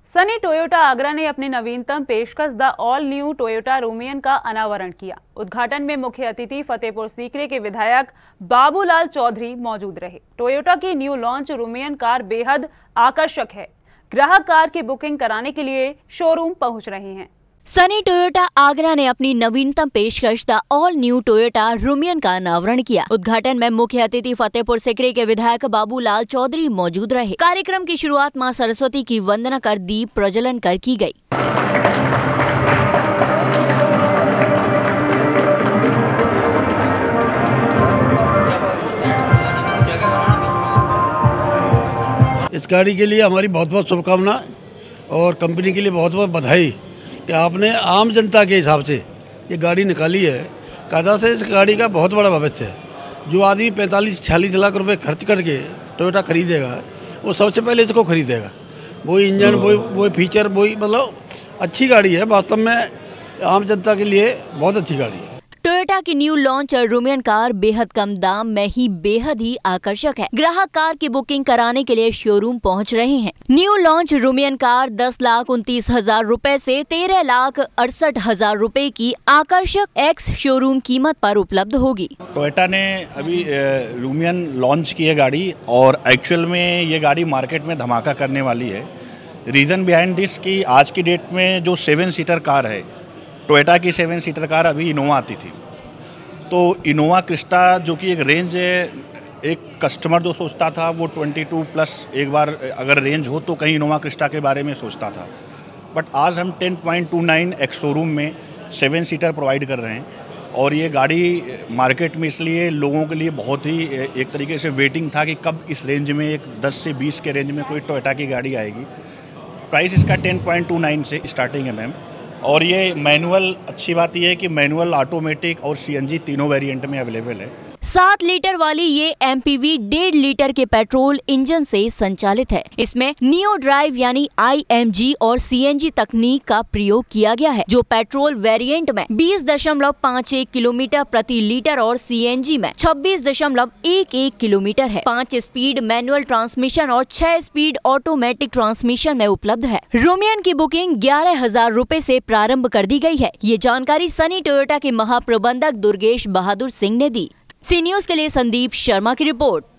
Sunny Toyota Agra ने अपनी नवीनतम पेशकश the all new Toyota Rumion का अनावरण किया। उद्घाटन में मुख्य अतिथि फतेहपुर सीकरी के विधायक बाबूलाल चौधरी मौजूद रहे। टोयोटा की न्यू लॉन्च रूमियन कार बेहद आकर्षक है। ग्राहक कार की बुकिंग कराने के लिए शोरूम पहुंच रहे हैं। सनी टोयोटा आगरा ने अपनी नवीनतम पेशकश the all new Toyota Rumion का अनावरण किया। उद्घाटन में मुख्य अतिथि फतेहपुर सीकरी के विधायक बाबूलाल चौधरी मौजूद रहे। कार्यक्रम की शुरुआत मां सरस्वती की वंदना कर दीप प्रज्वलन कर की गई। इस गाड़ी के लिए हमारी बहुत बहुत शुभकामना और कंपनी के लिए बहुत बहुत बधाई कि आपने आम जनता के हिसाब से ये गाड़ी निकाली है। कायदा से इस गाड़ी का बहुत बड़ा भविष्य है। जो आदमी 45-46 लाख रुपए खर्च करके टोयोटा खरीदेगा वो सबसे पहले इसको खरीदेगा। वही इंजन, वही फीचर, वही मतलब अच्छी गाड़ी है। वास्तव में आम जनता के लिए बहुत अच्छी गाड़ी है। टोयोटा की न्यू लॉन्च रूमियन कार बेहद कम दाम में ही बेहद ही आकर्षक है। ग्राहक कार की बुकिंग कराने के लिए शोरूम पहुंच रहे हैं। न्यू लॉन्च रूमियन कार 10,29,000 रुपए से 13,68,000 रुपए की आकर्षक एक्स शोरूम कीमत पर उपलब्ध होगी। टोयोटा ने अभी रूमियन लॉन्च की है गाड़ी और एक्चुअल में ये गाड़ी मार्केट में धमाका करने वाली है। रीज़न बिहाइंड दिस कि आज की डेट में जो 7 सीटर कार है, टोयोटा की 7 सीटर कार अभी इनोवा आती थी, तो इनोवा क्रिस्टा जो कि एक रेंज है, एक कस्टमर जो सोचता था वो 22+ एक बार अगर रेंज हो तो कहीं इनोवा क्रिस्टा के बारे में सोचता था। बट आज हम 10.29 एक्स शोरूम में 7 सीटर प्रोवाइड कर रहे हैं और ये गाड़ी मार्केट में इसलिए लोगों के लिए बहुत ही एक तरीके से वेटिंग था कि कब इस रेंज में एक 10 से 20 के रेंज में कोई टोयोटा की गाड़ी आएगी। प्राइस इसका 10.29 से स्टार्टिंग है मैम। और ये मैनुअल, अच्छी बात यह है कि मैनुअल, ऑटोमेटिक और सीएनजी तीनों वेरिएंट में अवेलेबल है। 7 लीटर वाली ये एमपीवी 1.5 लीटर के पेट्रोल इंजन से संचालित है। इसमें नियो ड्राइव यानी आईएमजी और सीएनजी तकनीक का प्रयोग किया गया है, जो पेट्रोल वेरिएंट में 20.51 किलोमीटर प्रति लीटर और सीएनजी में 26.11 किलोमीटर है। 5 स्पीड मैनुअल ट्रांसमिशन और 6 स्पीड ऑटोमेटिक ट्रांसमिशन में उपलब्ध है। रूमियन की बुकिंग 11,000 रुपए से प्रारंभ कर दी गई है। ये जानकारी सनी टोयोटा के महाप्रबंधक दुर्गेश बहादुर सिंह ने दी। सी न्यूज़ के लिए संदीप शर्मा की रिपोर्ट।